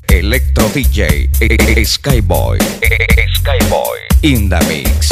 Electro DJ Skyboy in the mix.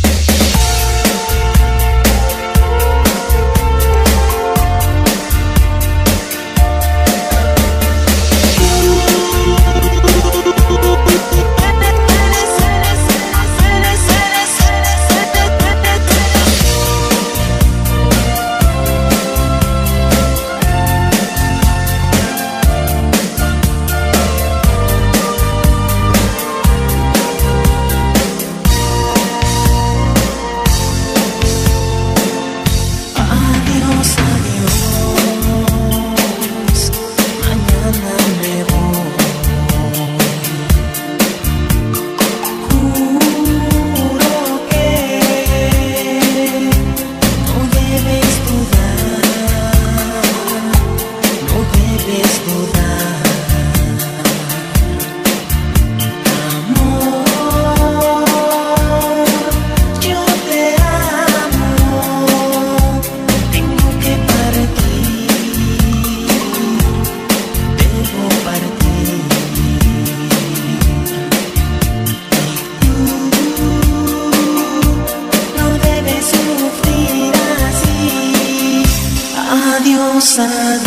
Adiós, adiós,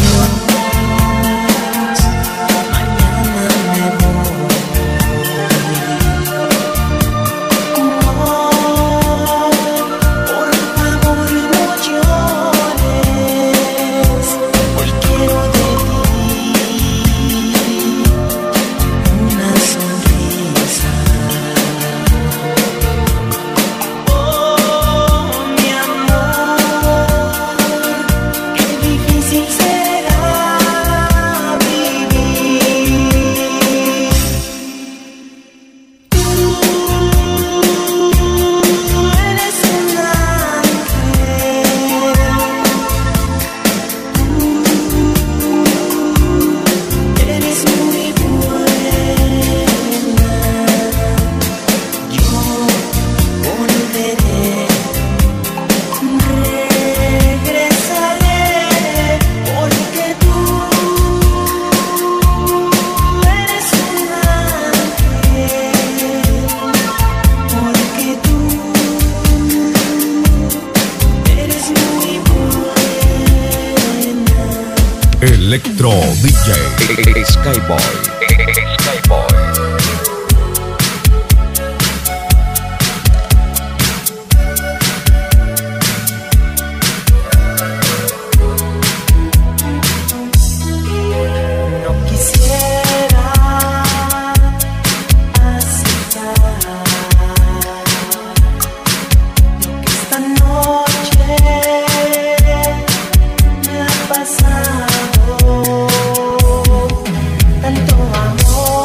mañana me voy. Oh, por favor no llores, hoy quiero de ti una sonrisa. Oh, mi amor, qué difícil será vivir. Tú eres un ángel, eres muy buena. Yo volveré, regresaré, porque tú eres un ángel, porque tú eres muy buena. Electro DJ Skyboy. No quisiera aceptar lo que esta noche me ha pasado. Tanto amor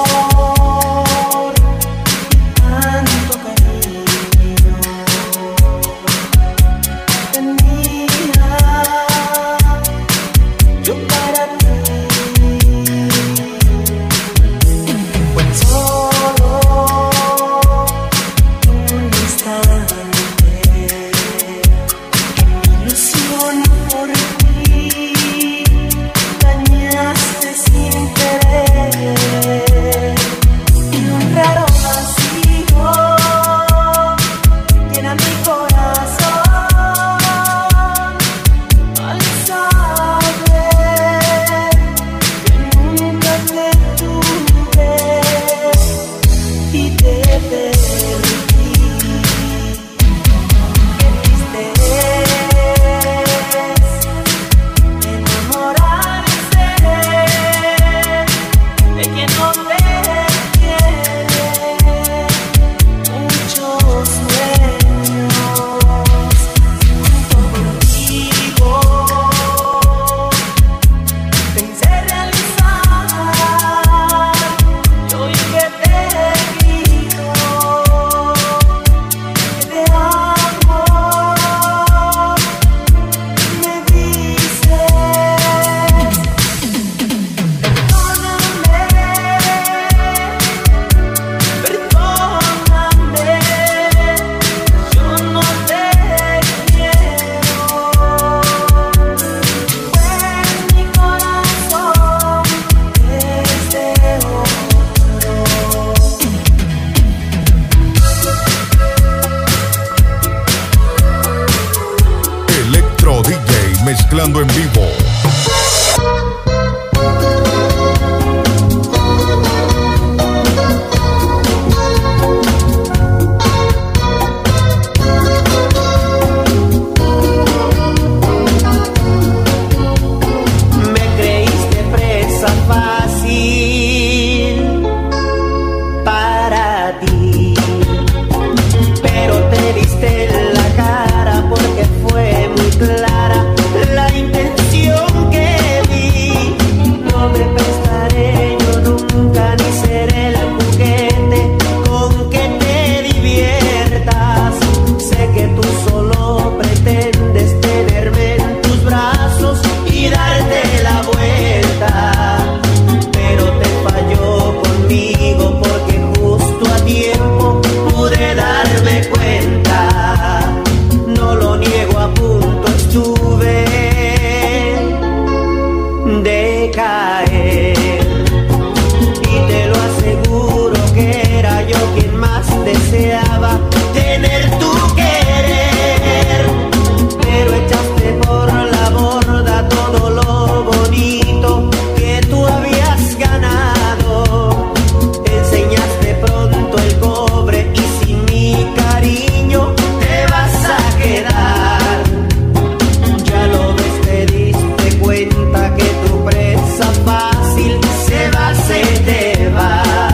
caer. Y te lo aseguro que era yo quien más deseaba tener tu querer. Pero echaste por la borda todo lo bonito que tú habías ganado. Enseñaste pronto el cobre y sin mi cariño te vas a quedar. Ya lo ves, te diste cuenta que tu presa fácil se va, se te va.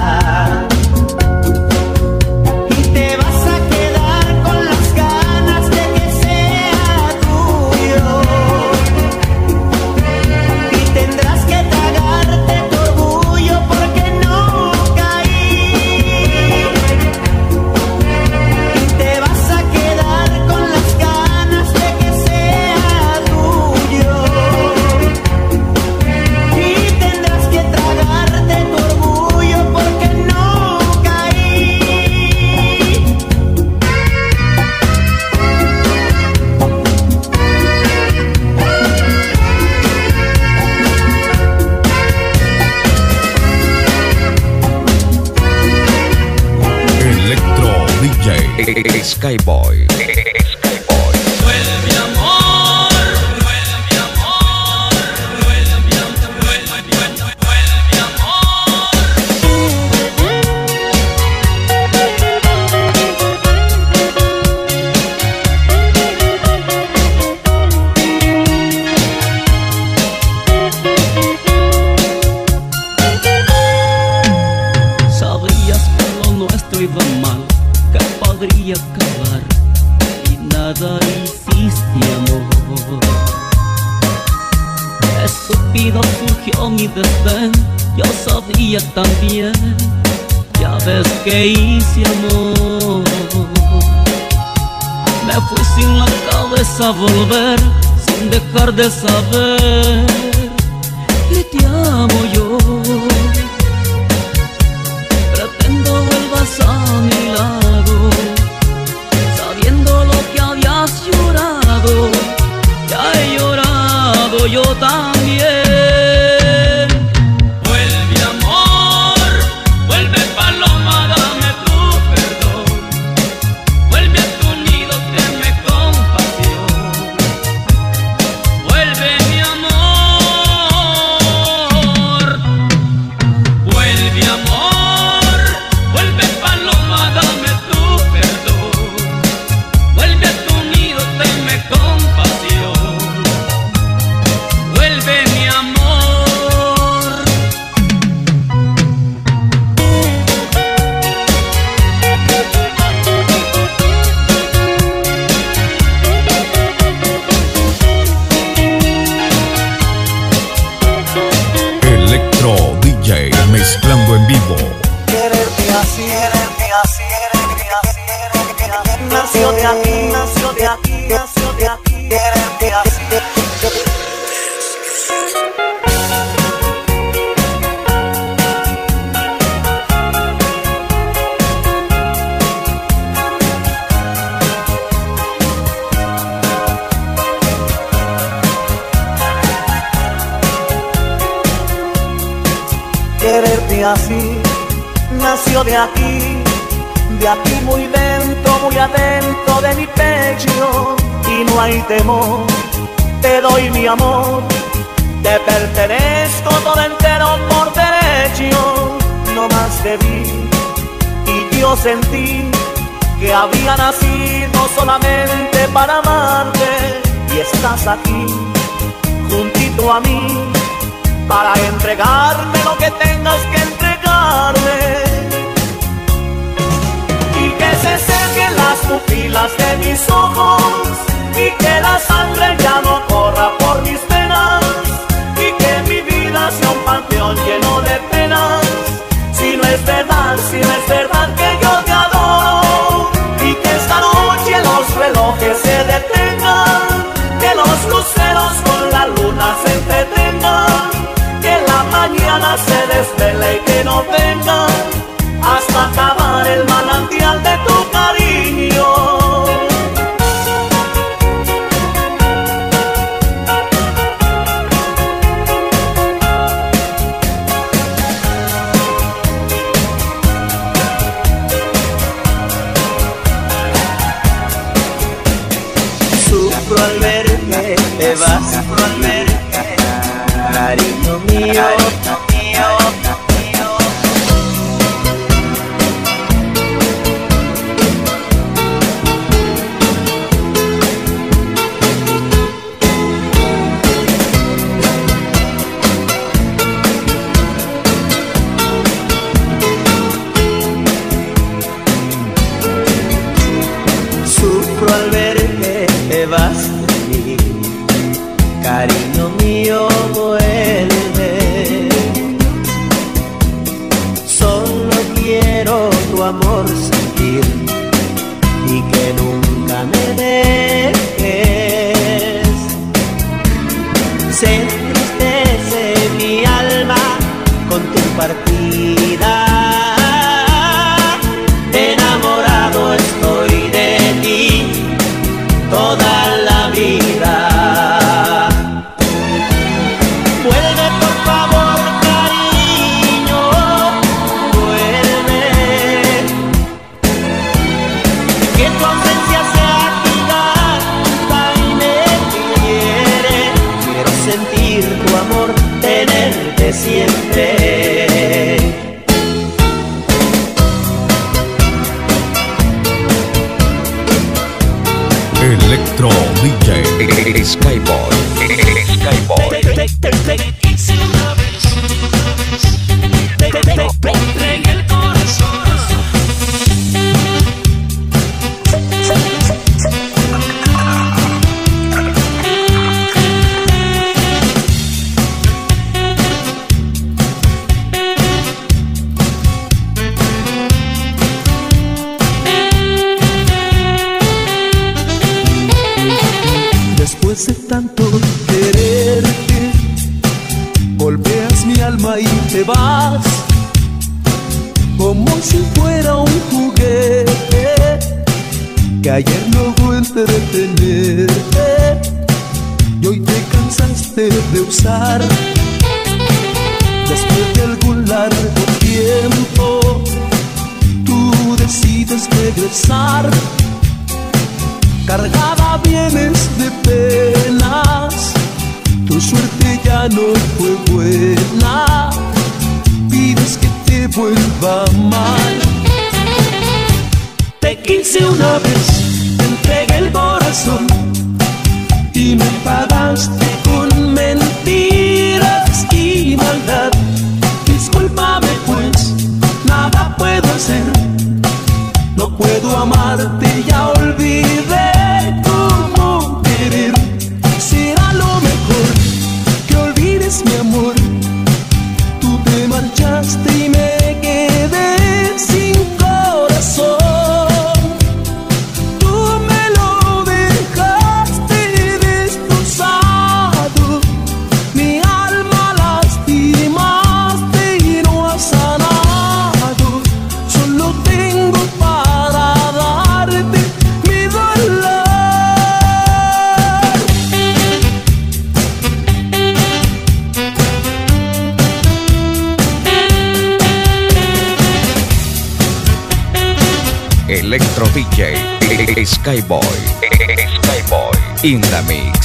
Y te vas a quedar con las ganas de que sea tuyo. Y tendrás que tragarte tu orgullo porque no caí. Y te vas a quedar con las ganas de que sea tuyo. Y tendrás que tragarte tu orgullo porque no caí. Electro DJ Skyboy. Vuelve amor, vuelve amor, vuelve amor. Sabías que lo nuestro iba mal, que podría acabar y nada hiciste, amor. Estúpido surgió mi desdén, yo sabía también, ya ves que hice, amor. Me fui sin la cabeza a volver, sin dejar de saber que te amo yo. Pretendo vuelvas a mi lado, sabiendo lo que habías llorado. Ya he llorado yo también. Vuelve amor, vuelve paloma, dame tu perdón. Vuelve a tu nido, tenme compasión. Vuelve mi amor. Vuelve amor, vuelve paloma, dame tu perdón. Vuelve a tu nido, tenme compasión. Vuelve mi amor. Electro DJ mezclando en vivo. Quererte así, nació de aquí, nació de aquí, nació de aquí. Quererte así. Quererte así, nació de aquí muy dentro, muy adentro de mi pecho. Y no hay temor, te doy mi amor, te pertenezco todo entero por derecho. No más te vi y yo sentí que había nacido solamente para amarte. Y estás aquí, juntito a mí, para entregarme lo que tengas que entregarme. Y que se sequen las pupilas de mis ojos, y que la sangre ya no corra por mis venas, y que mi vida sea un panteón lleno de penas. Si no es verdad, si no es verdad que yo te adoro, y que esta noche los relojes se detengan, que los luceros con la luna se entretengan, que la mañana se desvele y que no venga hasta acabar el manantial de tu cariño. amor sentir y que nunca me dejes. Se entristece mi alma con tu partida. Enamorado estoy de ti toda la vida. Vuelve por favor, cariño, vuelve. Que tu ausencia sea gigante y me quiere. Quiero sentir tu amor, tenerte siempre. Electro DJ Skyboy. Skyboy. Entregué el corazón. Después de tanto quererte, golpeas mi alma y te vas, como si fuera un juguete que ayer logró entretenerte y hoy te cansaste de usar. Después de algún largo tiempo, tú decides regresar. Cargada vienes de penas, tu suerte ya no fue buena, pides que te vuelva mal. Te quise una vez, te entregué el corazón y me pagaste con mentiras y maldad. Discúlpame pues, nada puedo hacer, no puedo amarte, ya olvidé cómo querer. Será lo mejor que olvides mi amor. Tú te marchaste y me quedé sin corazón. Tú me lo dejaste destrozado, mi alma lastimaste y no has sanado. Solo tengo para darte mi dolor. Electro DJ Skyboy. Skyboy in the mix.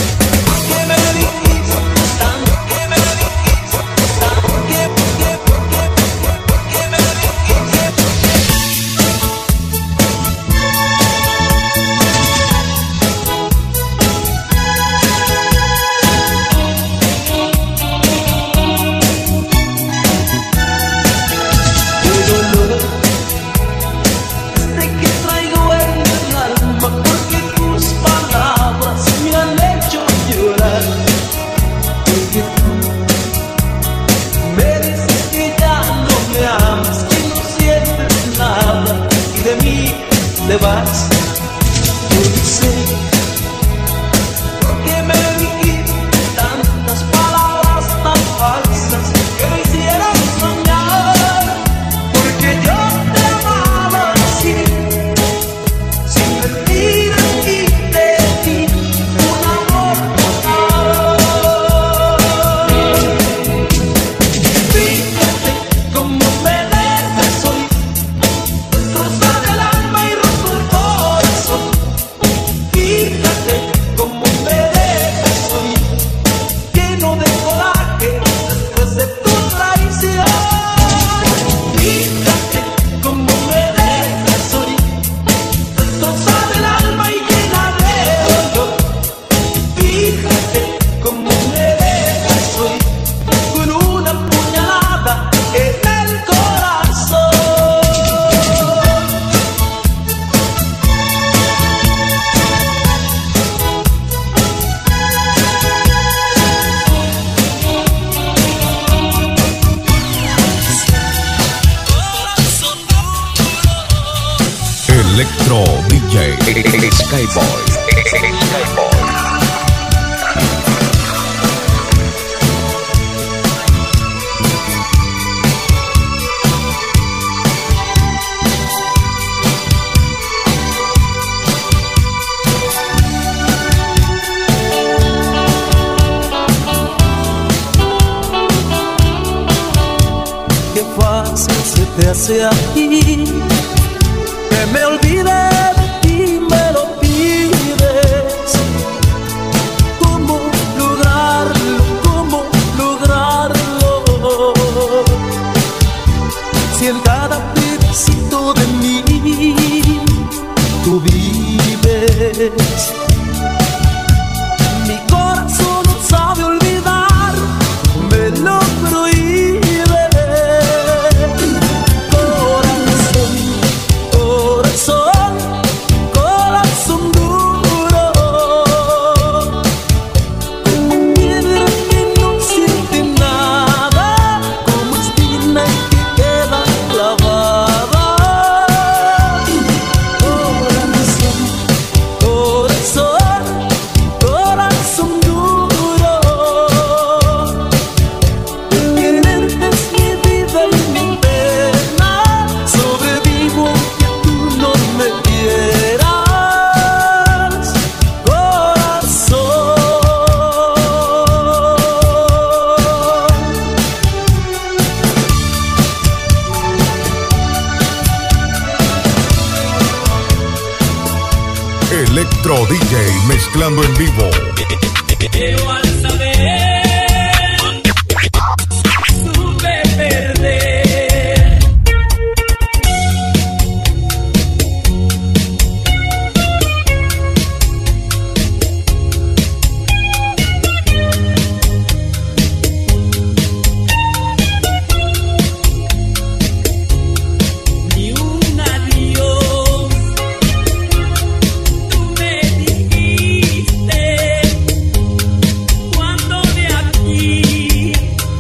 Te vas, yo no sé por qué me dijiste tantas palabras tan falsas que me hicieron soñar, porque yo te amaba así, sin mentir y te di un amor total. Fíjate cómo me dejas hoy, destrozar el alma y roto el corazón. Electro DJ Skyboy. Skyboy. Qué fácil se te hace aquí que me olvide de ti, me lo pides. ¿Cómo lograrlo? ¿Cómo lograrlo? Si en cada pedacito de mí tú vives. Mi corazón no sabe olvidar, me lo prohíbe. Corazón duro, como piedra que no siente nada, como espina que queda clavada. Corazón duro, quererte es mi vida y mi pena. Sobrevivo que tú no me quieras. Electro DJ mezclando en vivo. Pero al saber, supe perder. Ni un adiós tú me dijiste cuando de aquí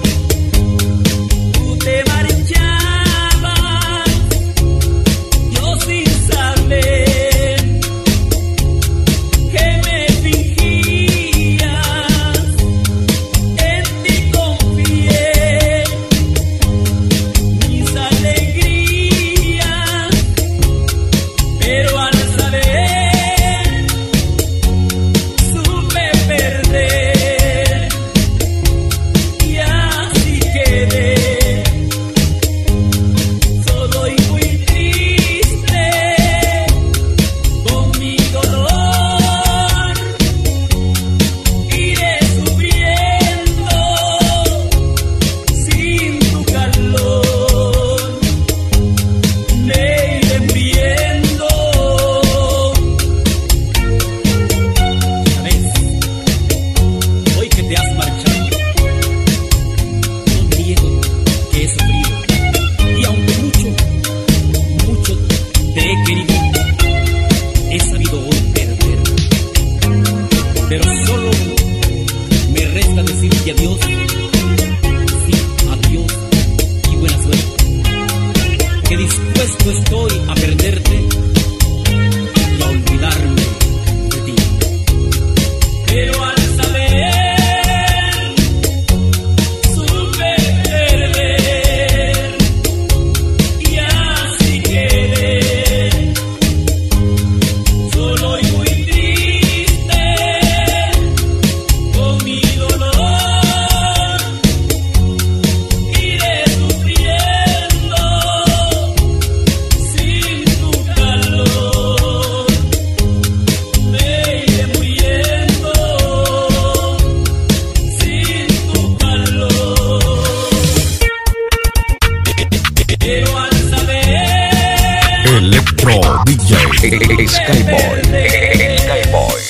tú te marchabas, yo sin saber que me fingías, en ti confié mis alegrías, pero al saber supe perder y así quedé solo y muy triste con mi dolor. Iré sufriendo sin tu calor, me iré muriendo. ¿Sabes? Hoy que te has marchado, no niego que he sufrido. Y aunque mucho te he querido, he sabido hoy perder. Pero solo me resta decirte adiós. Sí, adiós y buena suerte. Que dispuesto estoy a perderte y a olvidarme de ti. Pero al saber supe perder y así quedé solo y muy triste con mi dolor. Iré sufriendo sin tu calor, me iré muriendo sin tu calor. Pero al saber Electro DJ Skyboy. Skyboy.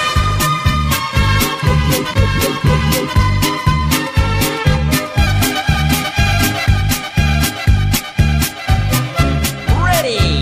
ready.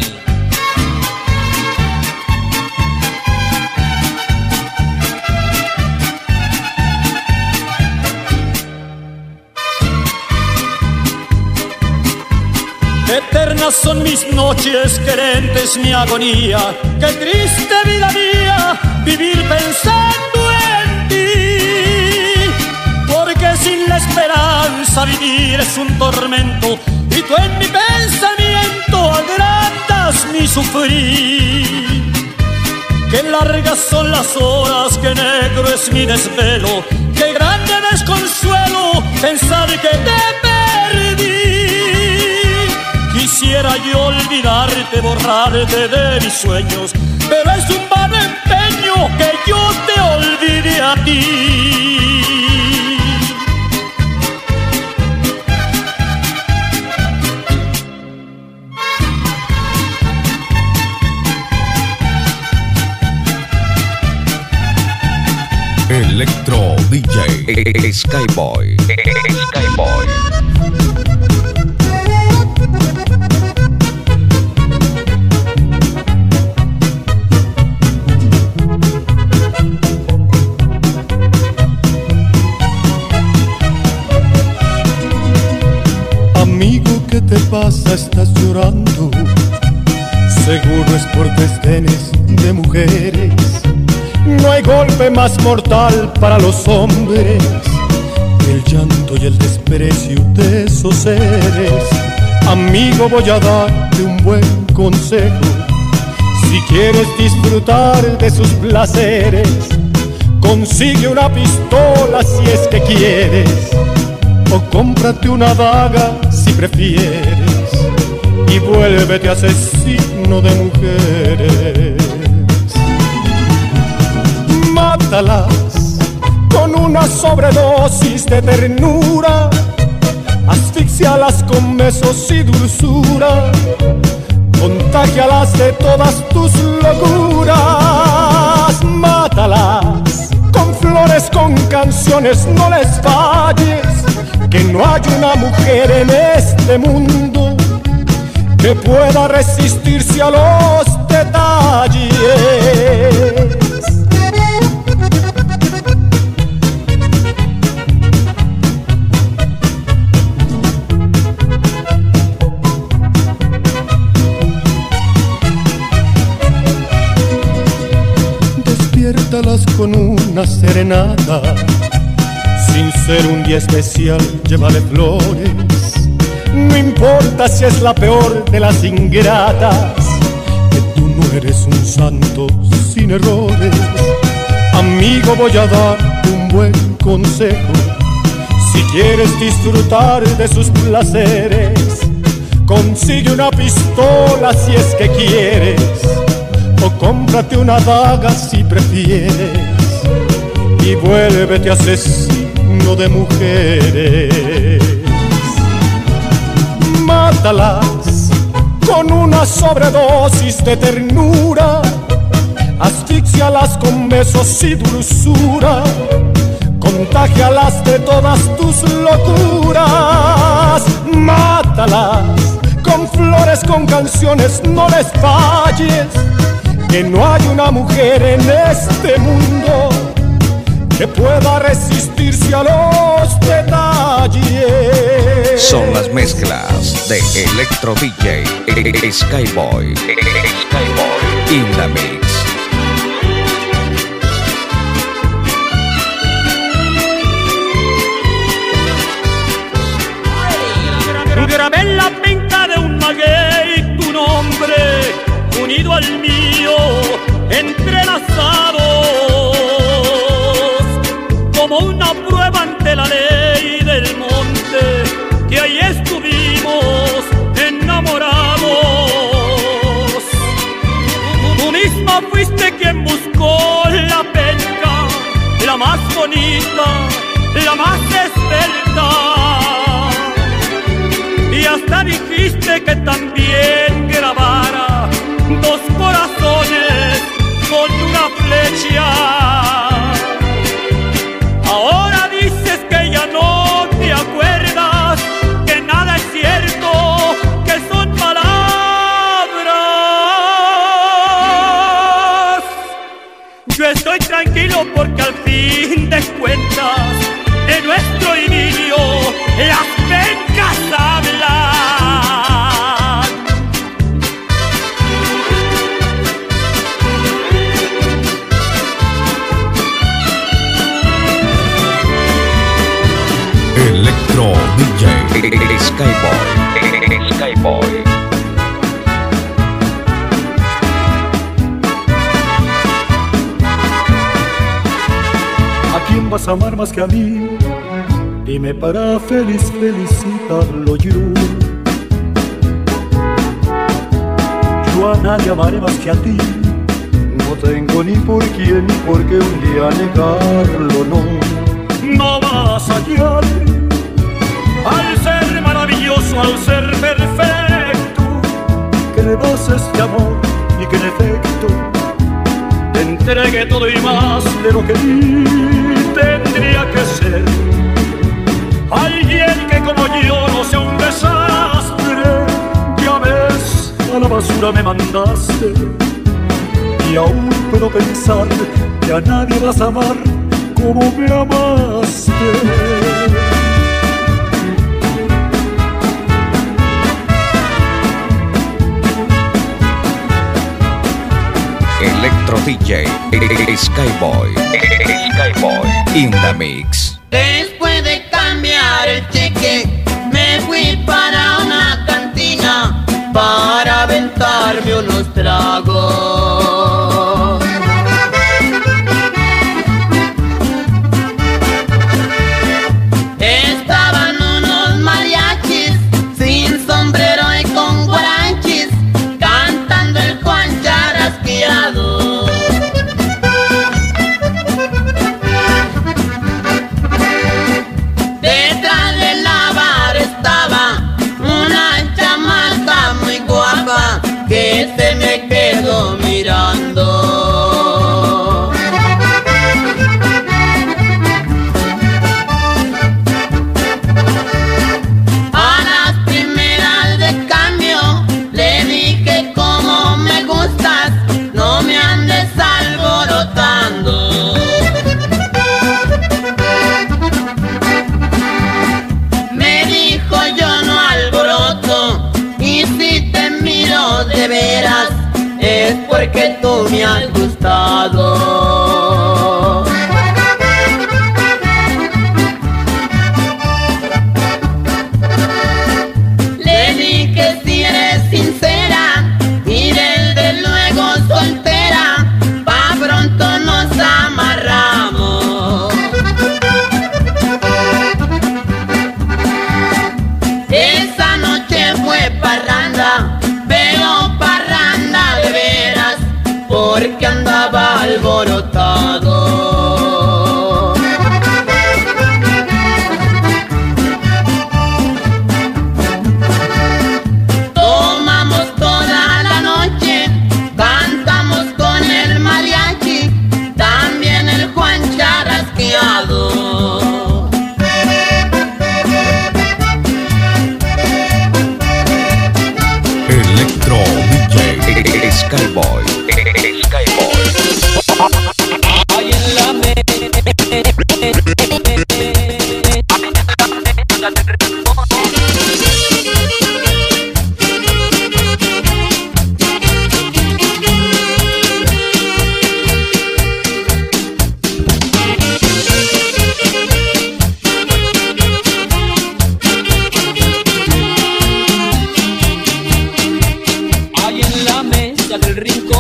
Eternas son mis noches, querentes mi agonía. Qué triste vida mía, vivir pensando en ti. Porque sin la esperanza vivir es un tormento, y tú en mi pensamiento agrandas mi sufrir. Qué largas son las horas, qué negro es mi desvelo, qué grande desconsuelo pensar que te perdí. Quisiera yo olvidarte, borrarte de mis sueños, pero es un vano empeño que yo te olvide a ti. Electro DJ Skyboy. Skyboy. Amigo, ¿qué te pasa? Estás llorando. Seguro es por desdenes de mujeres. No hay golpe más mortal para los hombres que el llanto y el desprecio de esos seres. Amigo, voy a darte un buen consejo. Si quieres disfrutar de sus placeres, consigue una pistola si es que quieres, o cómprate una daga si prefieres, y vuélvete asesino de mujeres. Mátalas con una sobredosis de ternura, asfixialas con besos y dulzura, contágialas de todas tus locuras. Mátalas con flores, con canciones, no les falles, que no hay una mujer en este mundo que pueda resistirse a los detalles. Despiértalas con una serenata, sin ser un día especial, llévale flores. No importa si es la peor de las ingratas, que tú no eres un santo sin errores. Amigo, voy a darte un buen consejo. Si quieres disfrutar de sus placeres, consigue una pistola si es que quieres, o cómprate una daga si prefieres, y vuélvete asesino de mujeres. Mátalas con una sobredosis de ternura, asfixialas con besos y dulzura, contágialas de todas tus locuras. Mátalas con flores, con canciones, no les falles, que no hay una mujer en este mundo que pueda resistirse a los detalles. Son las mezclas de Electro DJ Skyboy. Skyboy in the mix. Grabé en la pinta de un maguey tu nombre, unido al mío, entrelazados, como una prueba ante la ley del monte, que ahí estuvimos enamorados. Tú misma fuiste quien buscó la penca, la más bonita, la más esbelta, y hasta dijiste que también grabara dos corazones con una flecha. vas a amar más que a mí. Dime para felicitarlo yo. Yo a nadie amaré más que a ti. No tengo ni por quién ni por qué un día negarlo, no. No vas a hallar al ser maravilloso, al ser perfecto, que le das este amor y que en efecto te entregue todo y más de lo que tendría que ser. Alguien que como yo no sea un desastre. Ya ves, a la basura me mandaste y aún puedo pensar que a nadie vas a amar como me amaste. Electro DJ Skyboy in the mix. Después de cambiar el cheque, me fui para una cantina para aventarme unos tragos. Estaban unos mariachis sin sombrero y con guaranchis cantando el Juan Charrasqueado. Detrás de la bar estaba una chamaca muy guapa que se me quedó mirando. A las primeras de cambio le dije cómo me gustas, no me andes alborotando. Me dijo yo no alboroto, y si te miro de veras es porque tú me has gustado. Le dije si eres sincera y desde luego soltera, pa' pronto nos amarramos. Esa noche fue parranda, pero parranda de veras, porque andaba alborotado. Tomamos toda la noche, cantamos con el mariachi, también el Juan Charrasqueado. Electro DJ Skyboy. Ay, en la mesa del rincón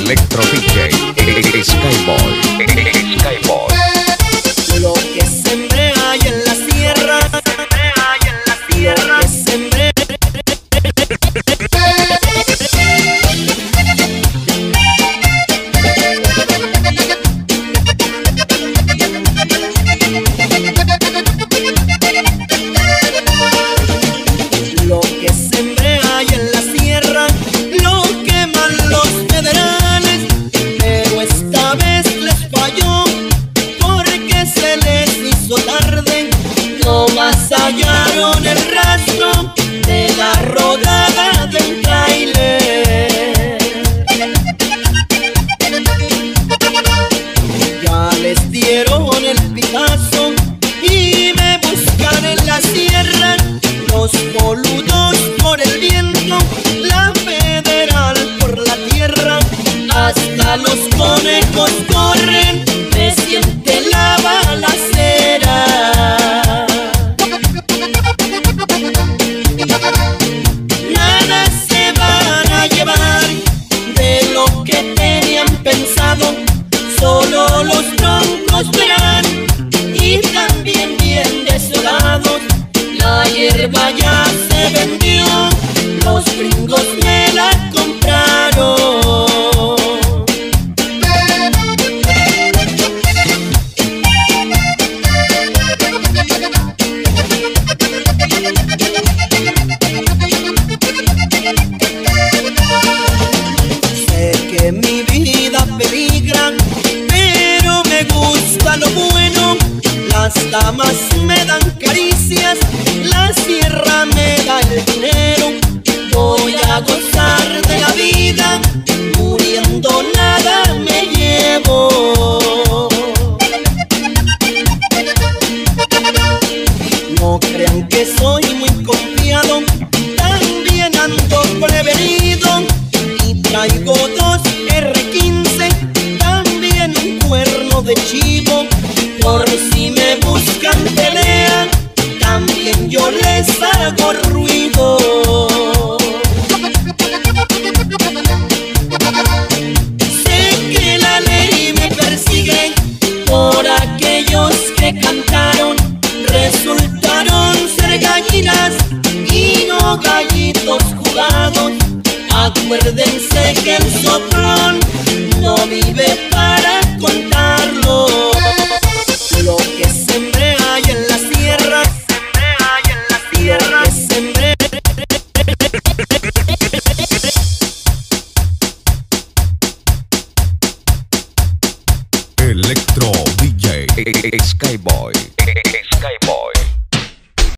Electro DJ Skyboy. Lo que sembré hay en la sierra, lo que sembré. Lo que sembré hay en la sierra, lo queman los federales, pero esta vez les falló, porque se les hizo tarde. No más hallaron el rastro de la rodada del tráiler. Ya les dieron el pitazo y me buscan en la sierra. Los boludos por el viento, la federal por la tierra. Hasta los conejos corren, me siente la balacera. Nada se van a llevar de lo que tenían pensado, solo los troncos verán y también bien desolados. La hierba ya se vendió, los gringos me la compraron. Sé que mi vida peligra, pero me gusta lo bueno. Las damas me dan caricias, la sierra me da el dinero. Voy a gozar de la vida, muriendo nada me llevo. No crean que soy muy confiado, también ando prevenido. Y traigo 2 R15, también un cuerno de chivo. Por si me buscan pelea, también yo les hago ruido. Sé que la ley me persigue por aquellos que cantaron, resultaron ser gallinas y no gallitos jugados. Acuérdense que el soplón no vive para contarlo. Lo que sembré hay en la sierra, lo que sembré. Electro DJ Skyboy.